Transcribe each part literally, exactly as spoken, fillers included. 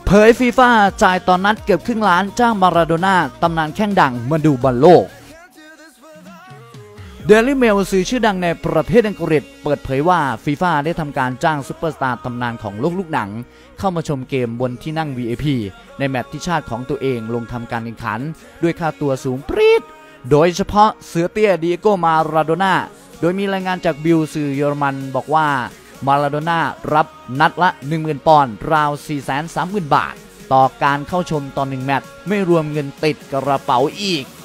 เผยฟีฟ่าจ่ายตอนนัดเกือบครึ่งล้านจ้างมาราโดน่าตำนานแข้งดังมาดูบอลโลกเดลี่เมลสื่อชื่อดังในประเทศอังกฤษเปิดเผยว่าฟีฟ่าได้ทำการจ้างซุปเปอร์สตาร์ตำนานของโลกลูกหนังเข้ามาชมเกมบนที่นั่ง วี ไอ พี ในแมตช์ที่ชาติของตัวเองลงทำการแข่งขันด้วยค่าตัวสูงปรี๊ดโดยเฉพาะเสือเตี้ยดิเอโกมาราโดน่าโดยมีรายงานจากบิลสื่อเยอรมันบอกว่ามาราโดน่ารับนัดละ หนึ่งหมื่น ปอนด์ราว สี่แสนสามหมื่น บาทต่อการเข้าชมตอนหนึ่งแมตช์ไม่รวมเงินติดกระเป๋าอีก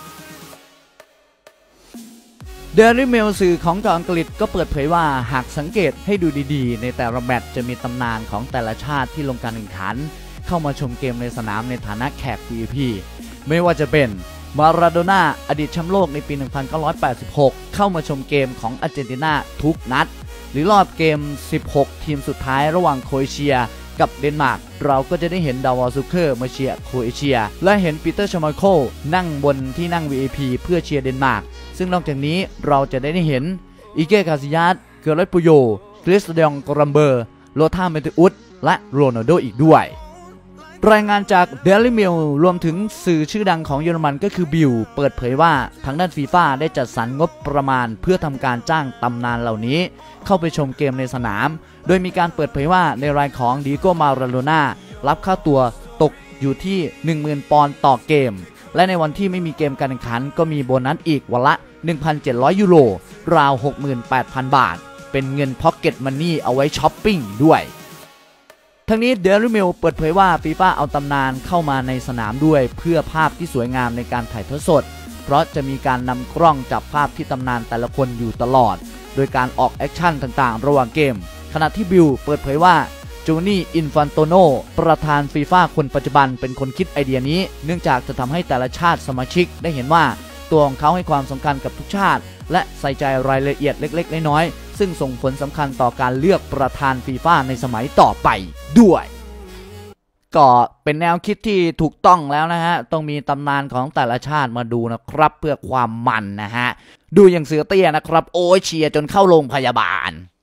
เดลี่เมลสื่อของอังกฤษก็เปิดเผยว่าหากสังเกตให้ดูดีๆในแต่ละแมตช์จะมีตำนานของแต่ละชาติที่ลงการแข่งขันเข้ามาชมเกมในสนามในฐานะแขก วี ไอ พี ไม่ว่าจะเป็นมาราโดน่าอดีตแชมป์โลกในปี หนึ่งพันเก้าร้อยแปดสิบหก เข้ามาชมเกมของอาร์เจนตินาทุกนัดหรือรอบเกม สิบหก ทีมสุดท้ายระหว่างโครเอเชียกับเดนมาร์กเราก็จะได้เห็นดาวอลซูเคอร์มาเชียร์โครเอเชียและเห็นปีเตอร์ชมาโคลนั่งบนที่นั่ง วี ไอ พี เพื่อเชียร์เดนมาร์กซึ่งนอกจากนี้เราจะได้เห็นอิเกคาซิยัสเกเรตปุโยคริสเดียงกรัมเบอร์โลธาเมติอุสและโรนัลโดอีกด้วยรายงานจาก Daily Mail รวมถึงสื่อชื่อดังของเยอรมันก็คือบิลเปิดเผยว่าทางด้านฟีฟ่าได้จัดสรรงบประมาณเพื่อทำการจ้างตำนานเหล่านี้เข้าไปชมเกมในสนามโดยมีการเปิดเผยว่าในรายของดิโกมาราโดน่ารับค่าตัวตกอยู่ที่ หนึ่งหมื่น ปอนด์ต่อเกมและในวันที่ไม่มีเกมการแข่งขันก็มีโบนัสอีกวันละ หนึ่งพันเจ็ดร้อย ยูโรราว หกหมื่นแปดพัน บาทเป็นเงินพ็อกเก็ตมันนี่เอาไว้ช้อปปิ้งด้วยทั้งนี้ Daily Mail เปิดเผยว่าฟีฟ่าเอาตำนานเข้ามาในสนามด้วยเพื่อภาพที่สวยงามในการถ่ายทอดสดเพราะจะมีการนำกล้องจับภาพที่ตำนานแต่ละคนอยู่ตลอดโดยการออกแอคชั่นต่างๆระหว่างเกมขณะที่บิลเปิดเผยว่าโจนี่อินฟันโตโนประธานฟีฟ่าคนปัจจุบันเป็นคนคิดไอเดียนี้เนื่องจากจะทำให้แต่ละชาติสมาชิกได้เห็นว่าตัวของเขาให้ความสำคัญกับทุกชาติและใส่ใจรายละเอียดเล็กๆน้อยๆซึ่งส่งผลสำคัญต่อการเลือกประธานฟีฟ่าในสมัยต่อไปด้วยก็เป็นแนวคิดที่ถูกต้องแล้วนะฮะต้องมีตำนานของแต่ละชาติมาดูนะครับเพื่อความมันนะฮะดูอย่างเสือเตี้ยนะครับโอ้ยเชียร์จนเข้าโรงพยาบาล